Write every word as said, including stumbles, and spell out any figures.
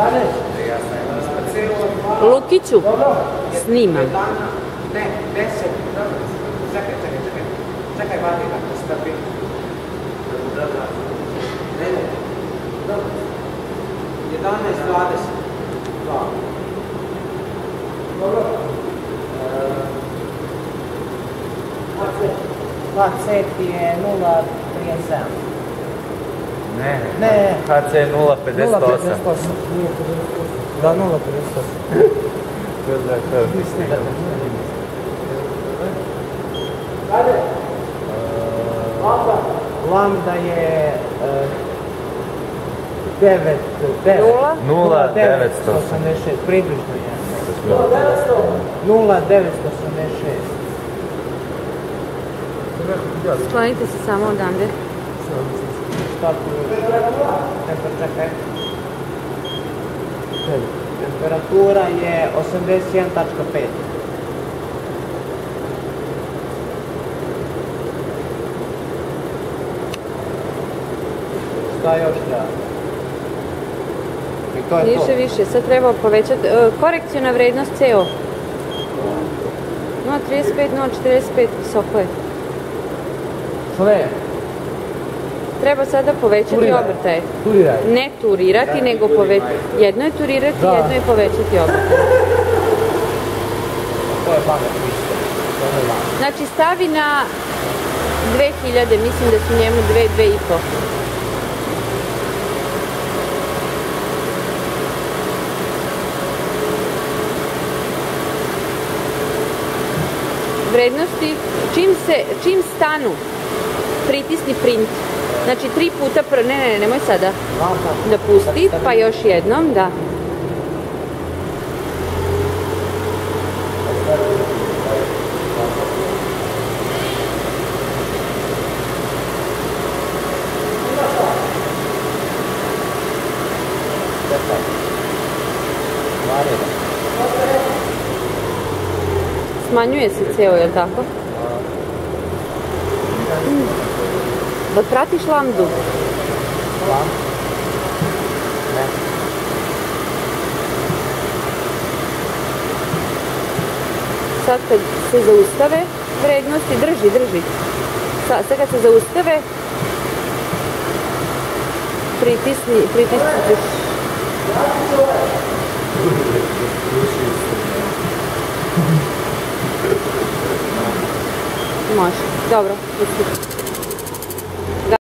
Lukiću, snimam. Ne, deset. Čekaj, čekaj, čekaj. Čekaj, vadi da te strpi. Ne, ne. jedanaest, dvadeset. Dobro. H C je nula trideset sedam. Ne, Ne. H C nula pedeset osam. Da, nula pedeset osam. Ajde. Lambda. Lambda je devet, devet. Nula devetsto osamdeset šest, približno je. Nula devetsto. Nula devetsto osamdeset šest. Sklonite se samo odande. Šta tu je? Čekaj. Temperatura je osamdeset jedan tačka pet. Šta još treba? I to je to. Više, više. Sad treba povećati. Korekcijona vrednost C O. nula trideset pet, nula četrdeset pet, visoko je. Sve. Treba sada povećati obrtaje. Turiraj. Ne turirati, nego povećati. Jedno je turirati, jedno je povećati obrtaje. To je pamet isto. Znači stavi na dve hiljade, mislim da su njemu dve, dve i po. Vrednosti, čim se, čim stanu, pritisni print. Znači tri puta, pr... ne, ne, nemoj sada. Da pusti, pa još jednom, da. Smanjuje se C O, je li tako? Da pratiš lambdu? Lambda? Ne. Sad kad se zaustave vrednosti, drži, drži. Sad, sad kad se zaustave, pritisni, pritisni. Može, dobro, pusti.